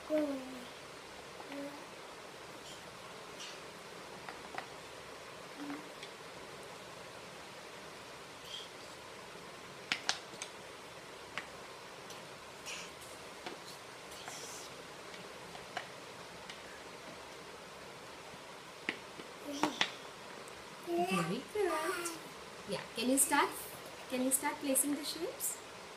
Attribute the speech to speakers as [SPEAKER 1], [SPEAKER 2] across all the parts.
[SPEAKER 1] Very good. Yeah, can you start placing the shapes?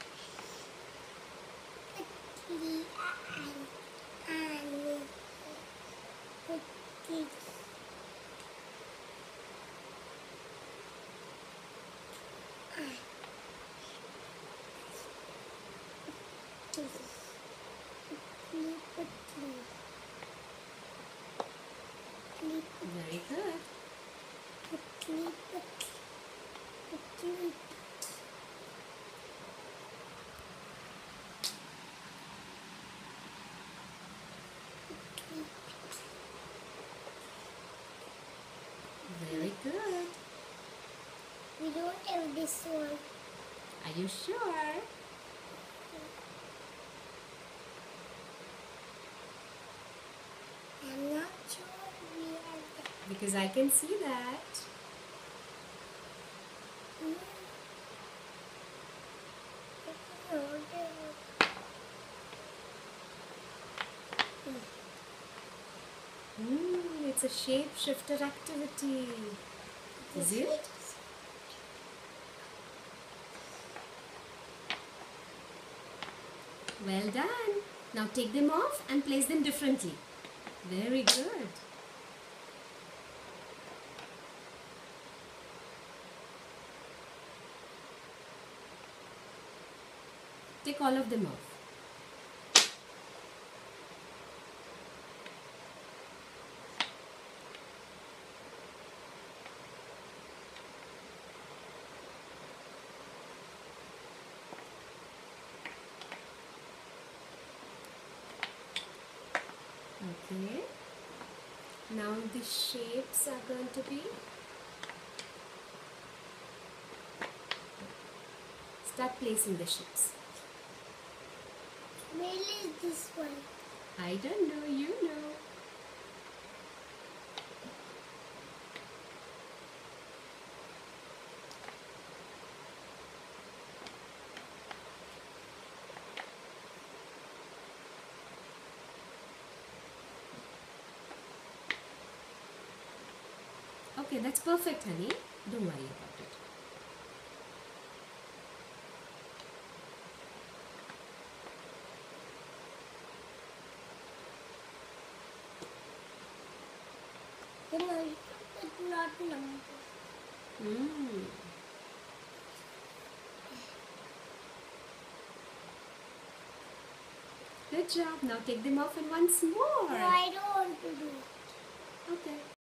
[SPEAKER 1] Very good. Very good.
[SPEAKER 2] We don't have this one.
[SPEAKER 1] Are you sure?
[SPEAKER 2] I'm not sure we have that.
[SPEAKER 1] Because I can see that. It's a shape-shifter activity. Is it? Well done. Now take them off and place them differently. Very good. Take all of them off. Okay. Now the shapes are going to be. Start placing the shapes.
[SPEAKER 2] Where is this one?
[SPEAKER 1] I don't know, you know. Okay, that's perfect, honey. Don't worry about it.
[SPEAKER 2] No, it's not number.
[SPEAKER 1] Good job. Now take them off and once more.
[SPEAKER 2] No, I don't want to do it.
[SPEAKER 1] Okay.